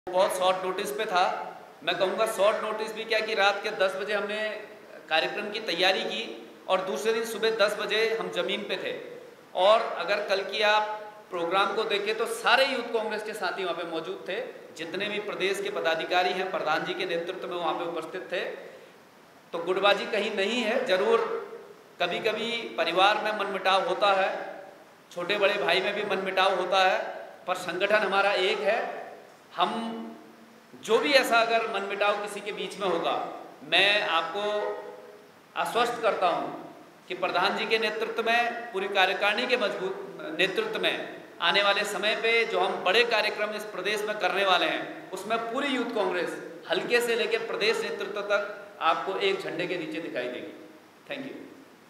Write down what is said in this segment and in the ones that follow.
बहुत short notice पे था। मैं कहूँगा शॉर्ट नोटिस भी क्या कि रात के 10 बजे हमने कार्यक्रम की तैयारी की और दूसरे दिन सुबह 10 बजे हम ज़मीन पे थे। और अगर कल की आप प्रोग्राम को देखें तो सारे यूथ कांग्रेस के साथी वहाँ पे मौजूद थे। जितने भी प्रदेश के पदाधिकारी हैं प्रधान जी के नेतृत्व में वहाँ पे उपस्थित थे। तो गुटबाजी कहीं नहीं है। ज़रूर कभी कभी परिवार में मनमुटाव होता है, छोटे बड़े भाई में भी मनमुटाव होता है, पर संगठन हमारा एक है। हम जो भी ऐसा अगर मनमुटाव किसी के बीच में होगा, मैं आपको आश्वस्त करता हूं कि प्रधान जी के नेतृत्व में, पूरी कार्यकारिणी के मजबूत नेतृत्व में आने वाले समय पे जो हम बड़े कार्यक्रम इस प्रदेश में करने वाले हैं, उसमें पूरी यूथ कांग्रेस हल्के से लेकर प्रदेश नेतृत्व तक आपको एक झंडे के नीचे दिखाई देगी। Thank you.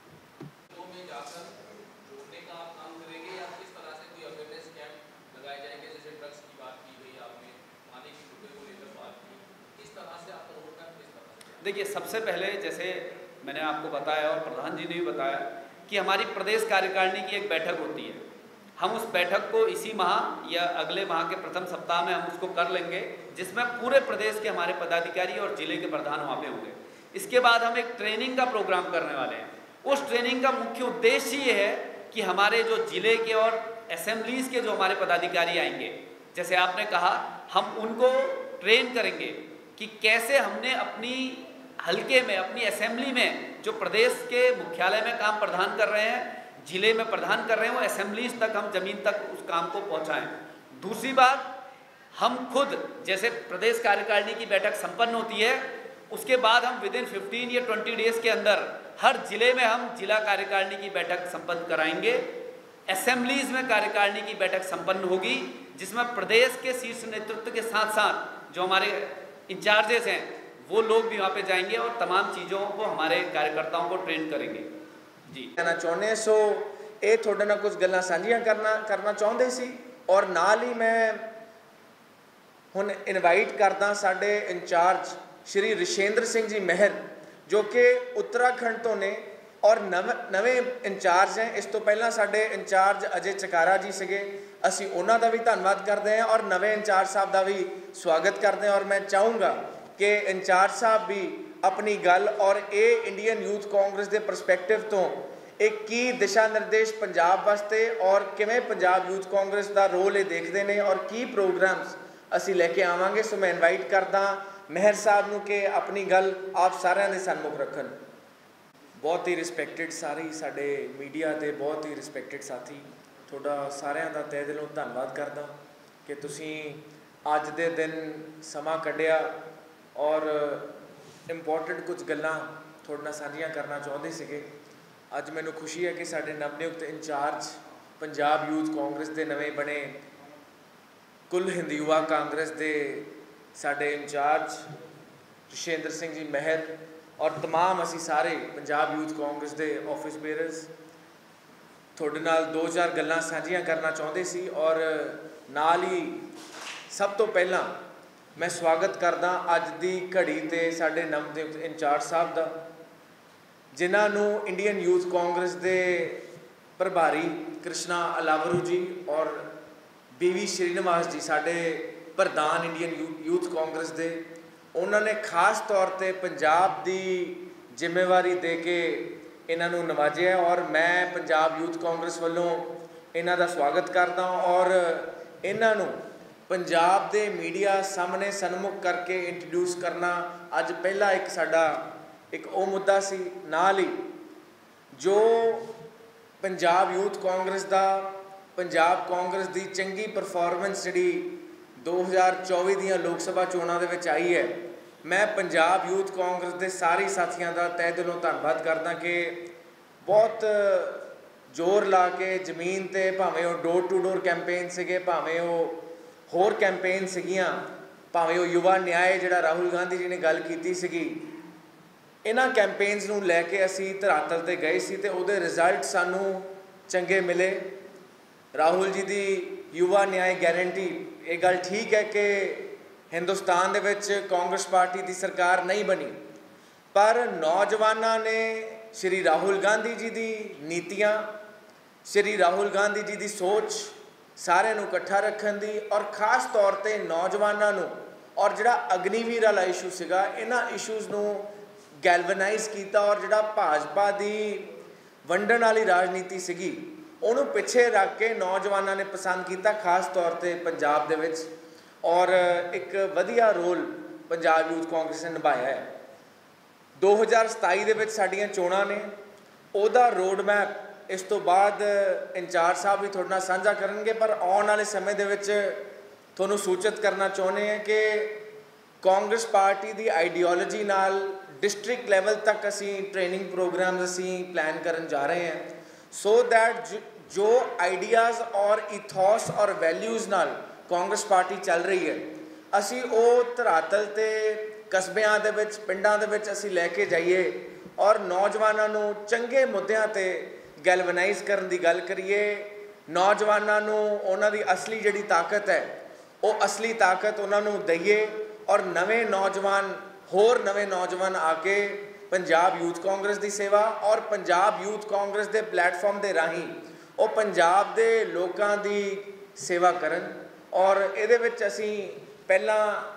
देखिए, सबसे पहले जैसे मैंने आपको बताया और प्रधान जी ने भी बताया कि हमारी प्रदेश कार्यकारिणी की एक बैठक होती है। हम उस बैठक को इसी माह या अगले माह के प्रथम सप्ताह में हम उसको कर लेंगे, जिसमें पूरे प्रदेश के हमारे पदाधिकारी और जिले के प्रधान वहाँ पे होंगे। इसके बाद हम एक ट्रेनिंग का प्रोग्राम करने वाले हैं। उस ट्रेनिंग का मुख्य उद्देश्य ये है कि हमारे जो जिले के और असेंबलीज के जो हमारे पदाधिकारी आएंगे, जैसे आपने कहा, हम उनको ट्रेन करेंगे कि कैसे हमने अपनी हल्के में, अपनी असेंबली में जो प्रदेश के मुख्यालय में काम प्रधान कर रहे हैं, जिले में प्रधान कर रहे हैं, वो असेंबलीज तक हम ज़मीन तक उस काम को पहुंचाएं। दूसरी बात, हम खुद जैसे प्रदेश कार्यकारिणी की बैठक संपन्न होती है, उसके बाद हम विदिन 15 या 20 डेज के अंदर हर जिले में हम जिला कार्यकारिणी की बैठक संपन्न कराएंगे। असेंबलीज में कार्यकारिणी की बैठक संपन्न होगी, जिसमें प्रदेश के शीर्ष नेतृत्व के साथ साथ जो हमारे इंचार्जेस हैं वो लोग भी वहाँ पे जाएंगे और तमाम चीज़ों को, हमारे कार्यकर्ताओं को ट्रेन करेंगे। जी कहना चाਹੁੰਦੇ सो ये ਤੁਹਾਡੇ ਨਾਲ कुछ ਗੱਲਾਂ ਸਾਂਝੀਆਂ करना ਚਾਹੁੰਦੇ ਸੀ। और नाल ही मैं ਹੁਣ इनवाइट करदा ਸਾਡੇ इंचार्ज श्री रिशेंद्र सिंह जी महर, जो कि उत्तराखंड तो ने और नवे इंचार्ज हैं। इस तो पहला साडे इंचार्ज अजय चकारा जी सीगे, असी उन्हां दा भी धन्नवाद करते हैं और नवे इंचार्ज साहब का भी स्वागत करते हैं। और मैं चाहूँगा कि इंचार्ज साहब भी अपनी गल और ये इंडियन यूथ कांग्रेस के परसपैक्टिव तो एक की दिशा निर्देश पंजाब वास्ते और किवें पंजाब यूथ कांग्रेस का रोल ये देखते हैं और की प्रोग्राम्स असी लैके आवांगे। सो मैं इनवाइट करदा महर साहब नूं कि अपनी गल आप सारिਆਂ ਦੇ सन्मुख रखन। बहुत ही रिस्पैक्टेड सारे साडे मीडिया के बहुत ही रिस्पैक्टेड साथी, थोड़ा सारिਆਂ ਦਾ तहे दिलों धन्नवाद करदा कि तुसीं अज दे दिन समा कढ़िया और इंपॉर्टेंट कुछ गल्लां थोड़े नाल साझियां करना चाहुंदे सीगे। अज मैनूं खुशी है कि साडे नवनियुक्त इंचार्ज पंजाब यूथ कांग्रेस के नवें बने कुल हिंद युवा कांग्रेस के साडे इंचार्ज रिशेंद्र सिंह जी महर और तमाम असी सारे पंजाब यूथ कांग्रेस के ऑफिस बेयरर्स थोड़े नाल 2-4 गल्लां साझियां करना चाहुंदे सी। और नाल ही सब तो पहला मैं स्वागत करदा अज दी घड़ी ते साडे नवनियुक्त इंचार्ज साहब दा, जिन्हां नूं इंडियन यूथ कांग्रेस के प्रभारी कृष्णा अलावरू जी और बीवी श्रीनिवास जी साडे प्रधान इंडियन यूथ कांग्रेस के, उन्होंने खास तौर पर पंजाब की जिम्मेवारी दे के इन्हों नवाजिया और मैं पंजाब यूथ कांग्रेस वालों इन्हों का स्वागत करता और इन्हों पंजाब के मीडिया सामने सन्मुख करके इंट्रोड्यूस करना अज पहला एक साडा एक वो मुद्दा सी। नाल ही जो पंजाब यूथ कांग्रेस का पंजाब कांग्रेस की चंगी परफॉर्मेंस जी 2024 दियां लोक सभा चोणां दे विच आई है, मैं पंजाब यूथ कांग्रेस के सारे साथियों का तहे दिलों धन्नवाद करदा कि बहुत जोर ला के जमीन ते भावें वो डोर टू डोर कैंपेन सीगे, भावें वो होर कैंपेन सीगियां, भावें वो युवा न्याय जिहड़ा राहुल गांधी जी ने गल कीती सीगी, इन्हां कैंपेन्स नूं लैके असी धरातल ते गए सी ते उहदे रिजल्ट सानूं चंगे मिले। राहुल जी की युवा न्याय गारंटी, ये गल ठीक है कि हिंदुस्तान दे विच कांग्रेस पार्टी की सरकार नहीं बनी, पर नौजवानों ने श्री राहुल गांधी जी की नीतियाँ, श्री राहुल गांधी जी की सोच, ਸਾਰਿਆਂ ਨੂੰ ਇਕੱਠਾ ਰੱਖਣ ਦੀ ਔਰ ਖਾਸ ਤੌਰ ਤੇ ਨੌਜਵਾਨਾਂ ਨੂੰ ਔਰ ਜਿਹੜਾ ਅਗਨੀਵੀਰ ਵਾਲਾ ਇਸ਼ੂ ਸੀਗਾ ਇਹਨਾਂ ਇਸ਼ੂਜ਼ ਨੂੰ ਗੈਲਵਨਾਈਜ਼ ਕੀਤਾ ਔਰ ਜਿਹੜਾ ਭਾਜਪਾ ਦੀ ਵੰਡਣ ਵਾਲੀ ਰਾਜਨੀਤੀ ਸੀਗੀ ਉਹਨੂੰ ਪਿੱਛੇ ਰੱਖ ਕੇ ਨੌਜਵਾਨਾਂ ਨੇ ਪਸੰਦ ਕੀਤਾ ਖਾਸ ਤੌਰ ਤੇ ਪੰਜਾਬ ਦੇ ਵਿੱਚ ਔਰ ਇੱਕ ਵਧੀਆ ਰੋਲ ਪੰਜਾਬ ਯੂਥ ਕਾਂਗਰਸ ਨੇ ਨਿਭਾਇਆ ਹੈ। 2027 ਦੇ ਵਿੱਚ ਸਾਡੀਆਂ ਚੋਣਾਂ ਨੇ ਉਹਦਾ ਰੋਡ ਮੈਪ ਇਸ ਤੋਂ ਬਾਅਦ ਇੰਚਾਰਜ ਸਾਹਿਬ ਵੀ ਤੁਹਾਡੇ ਨਾਲ ਸਾਂਝਾ ਕਰਨਗੇ ਪਰ ਆਉਣ ਵਾਲੇ ਸਮੇਂ ਦੇ ਵਿੱਚ ਤੁਹਾਨੂੰ ਸੂਚਿਤ ਕਰਨਾ ਚਾਹੁੰਦੇ ਹਾਂ ਕਿ ਕਾਂਗਰਸ ਪਾਰਟੀ ਦੀ ਆਈਡੀਓਲੋਜੀ ਨਾਲ डिस्ट्रिक्ट लैवल तक असी ट्रेनिंग प्रोग्राम्स असी प्लान करन जा रहे हैं सो दैट जो आइडियाज़ और इथॉस और वैल्यूज़ नाल कांग्रेस पार्टी चल रही है असी वो धरातल ते कस्बियां दे विच पिंडां दे विच असी लैके जाइए और नौजवानों नूं चंगे मुद्दों ते गैलवनाइज करन दी गल करिए नौजवानों नूं उन्हां दी असली जिहड़ी ताकत है वो असली ताकत उन्हां नूं दईए और नवे नौजवान होर नवे नौजवान आके पंजाब यूथ कांग्रेस की सेवा और पंजाब यूथ कांग्रेस के प्लेटफॉर्म के राही वो पंजाब के लोगों की सेवा करन और ये असी पहला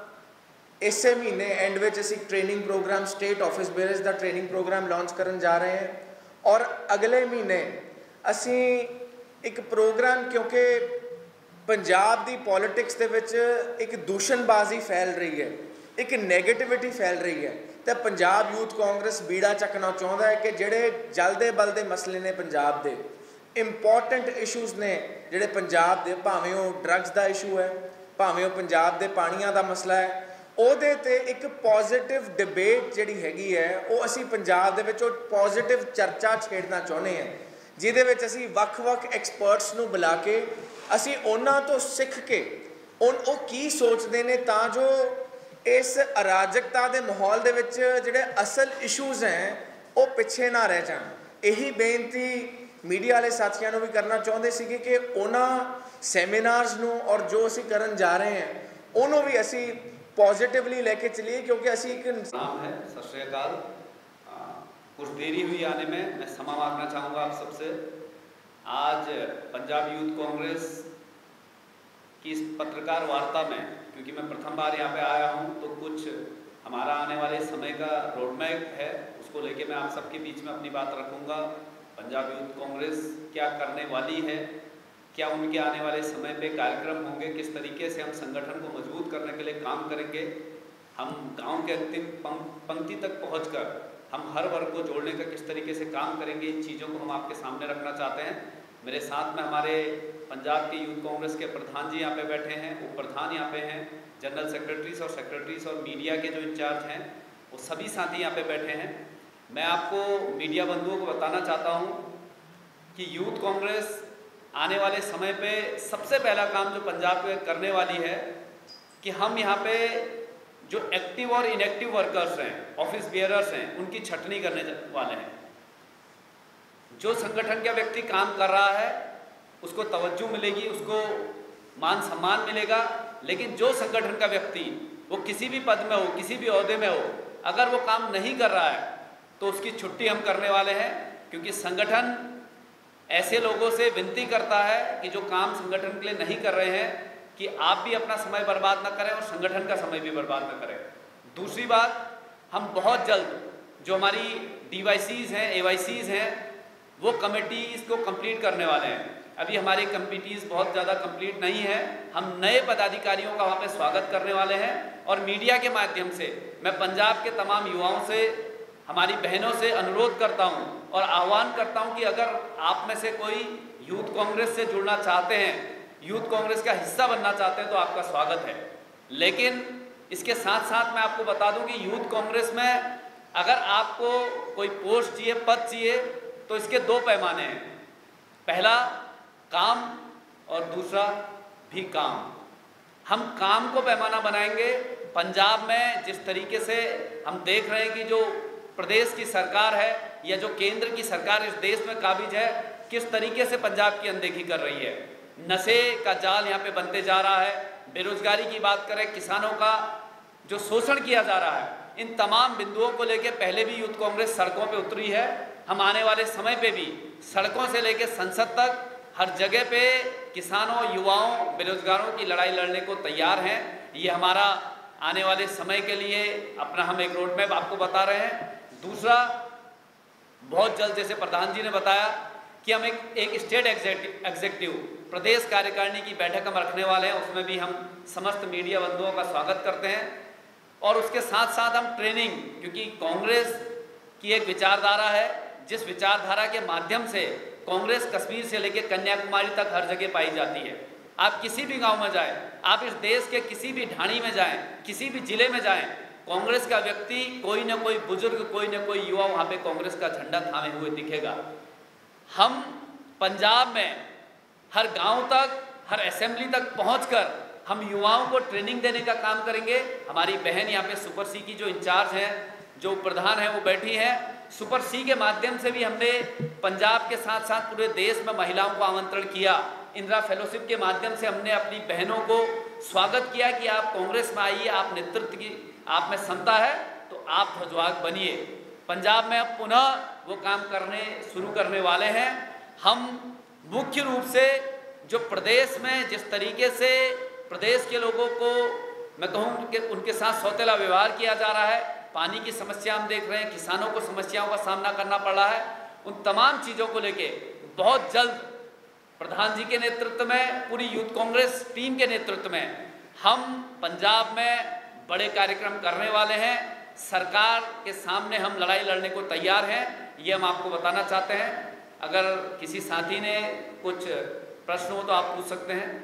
इसे महीने एंड में असी training program state office bearers का ट्रेनिंग प्रोग्राम लॉन्च करन जा रहे हैं और अगले महीने असी एक प्रोग्राम क्योंकि पंजाब की पॉलिटिक्स के विच एक दूषणबाजी फैल रही है एक नैगेटिविटी फैल रही है तो पंजाब यूथ कांग्रेस बीड़ा चकना चाहता है कि जोड़े जलदे बलदे मसले ने पंजाब के इंपॉर्टेंट इशूज़ ने जोड़े पंजाब के भावें वो ड्रग्स का इशू है भावें वो पंजाब के पानिया का मसला है ਉਹਦੇ ਤੇ एक पॉजिटिव डिबेट जिहड़ी हैगी है वो असी पंजाब दे विच पॉजिटिव चर्चा छेड़ना चाहुंदे हैं जिहदे विच असी वख-वख एक्सपर्ट्स नूं बुला के असी उन्हां तो सीख के वो की सोचते ने तां जो इस अराजकता के माहौल के विच जिहड़े असल इशूज़ हैं वो पिछे ना रह जाण यही बेनती मीडिया वाले साथियों को भी करना चाहते थे कि उन्होंने सैमीनार्स नूं और जो असी करन जा रहे हैं उन्होंने भी असी पॉजिटिवली लेके चलिए क्योंकि असी एक नाम है। सत श्री अकाल। कुछ देरी हुई आने में, मैं क्षमा मांगना चाहूँगा आप सबसे। आज पंजाब यूथ कांग्रेस की इस पत्रकार वार्ता में क्योंकि मैं प्रथम बार यहाँ पे आया हूँ तो कुछ हमारा आने वाले समय का रोडमैप है उसको लेके मैं आप सबके बीच में अपनी बात रखूँगा। पंजाब यूथ कांग्रेस क्या करने वाली है, क्या उनके आने वाले समय पे कार्यक्रम होंगे, किस तरीके से हम संगठन को मजबूत करने के लिए काम करेंगे, हम गांव के अंतिम पंक्ति तक पहुंचकर हम हर वर्ग को जोड़ने का किस तरीके से काम करेंगे, इन चीज़ों को हम आपके सामने रखना चाहते हैं। मेरे साथ में हमारे पंजाब के यूथ कांग्रेस के प्रधान जी यहाँ पे बैठे हैं, उप प्रधान यहाँ पे हैं, जनरल सेक्रेटरीज और मीडिया के जो इंचार्ज हैं वो सभी साथी यहाँ पे बैठे हैं। मैं आपको मीडिया बंधुओं को बताना चाहता हूँ कि यूथ कांग्रेस आने वाले समय पे सबसे पहला काम जो पंजाब में करने वाली है कि हम यहाँ पे जो एक्टिव और इनएक्टिव वर्कर्स हैं, ऑफिस बेयरर्स हैं, उनकी छटनी करने वाले हैं। जो संगठन का व्यक्ति काम कर रहा है उसको तवज्जो मिलेगी, उसको मान सम्मान मिलेगा, लेकिन जो संगठन का व्यक्ति वो किसी भी पद में हो, किसी भी ओहदे में हो, अगर वो काम नहीं कर रहा है तो उसकी छुट्टी हम करने वाले हैं। क्योंकि संगठन ऐसे लोगों से विनती करता है कि जो काम संगठन के लिए नहीं कर रहे हैं कि आप भी अपना समय बर्बाद न करें और संगठन का समय भी बर्बाद न करें। दूसरी बात, हम बहुत जल्द जो हमारी DYCs हैं, AYCs हैं, वो कमेटीज़ को कंप्लीट करने वाले हैं। अभी हमारी कमेटीज़ बहुत ज़्यादा कंप्लीट नहीं है। हम नए पदाधिकारियों का वहाँ पे स्वागत करने वाले हैं और मीडिया के माध्यम से मैं पंजाब के तमाम युवाओं से, हमारी बहनों से अनुरोध करता हूँ और आह्वान करता हूँ कि अगर आप में से कोई यूथ कांग्रेस से जुड़ना चाहते हैं, यूथ कांग्रेस का हिस्सा बनना चाहते हैं तो आपका स्वागत है। लेकिन इसके साथ साथ मैं आपको बता दूं कि यूथ कांग्रेस में अगर आपको कोई पोस्ट चाहिए, पद चाहिए, तो इसके दो पैमाने हैं। पहला काम और दूसरा भी काम। हम काम को पैमाना बनाएंगे। पंजाब में जिस तरीके से हम देख रहे हैं कि जो प्रदेश की सरकार है या जो केंद्र की सरकार इस देश में काबिज है, किस तरीके से पंजाब की अनदेखी कर रही है। नशे का जाल यहाँ पे बनते जा रहा है, बेरोजगारी की बात करें, किसानों का जो शोषण किया जा रहा है, इन तमाम बिंदुओं को लेकर पहले भी यूथ कांग्रेस सड़कों पे उतरी है। हम आने वाले समय पे भी सड़कों से लेकर संसद तक हर जगह पे किसानों, युवाओं, बेरोजगारों की लड़ाई लड़ने को तैयार हैं। ये हमारा आने वाले समय के लिए अपना हम एक रोड मैप आपको बता रहे हैं। दूसरा, बहुत जल्द जैसे प्रधान जी ने बताया कि हम एक स्टेट एग्जीक्यूटिव प्रदेश कार्यकारिणी की बैठक हम रखने वाले हैं, उसमें भी हम समस्त मीडिया बंधुओं का स्वागत करते हैं। और उसके साथ साथ हम ट्रेनिंग, क्योंकि कांग्रेस की एक विचारधारा है, जिस विचारधारा के माध्यम से कांग्रेस कश्मीर से लेकर कन्याकुमारी तक हर जगह पाई जाती है। आप किसी भी गांव में जाएं, आप इस देश के किसी भी ढाणी में जाएं, किसी भी जिले में जाएं, कांग्रेस का व्यक्ति, कोई ना कोई बुजुर्ग, कोई ना कोई युवा वहाँ पे कांग्रेस का झंडा थामे हुए दिखेगा। हम पंजाब में हर गांव तक, हर असेंबली तक पहुंचकर हम युवाओं को ट्रेनिंग देने का काम करेंगे। हमारी बहन यहाँ पे सुपर सी की जो इंचार्ज है, जो प्रधान है, वो बैठी है। सुपर सी के माध्यम से भी हमने पंजाब के साथ साथ पूरे देश में महिलाओं को आमंत्रण किया। इंदिरा फेलोशिप के माध्यम से हमने अपनी बहनों को स्वागत किया कि आप कांग्रेस में आइए, आप नेतृत्व की आप में क्षमता है तो आप ध्वजवाहक बनिए। पंजाब में अब पुनः वो काम करने शुरू करने वाले हैं। हम मुख्य रूप से जो प्रदेश में जिस तरीके से प्रदेश के लोगों को मैं कहूँ कि उनके साथ सौतेला व्यवहार किया जा रहा है, पानी की समस्या हम देख रहे हैं, किसानों को समस्याओं का सामना करना पड़ रहा है, उन तमाम चीज़ों को लेके बहुत जल्द प्रधान जी के नेतृत्व में, पूरी यूथ कांग्रेस टीम के नेतृत्व में हम पंजाब में बड़े कार्यक्रम करने वाले हैं। सरकार के सामने हम लड़ाई लड़ने को तैयार हैं, ये हम आपको बताना चाहते हैं। अगर किसी साथी ने कुछ प्रश्न हो तो आप पूछ सकते हैं।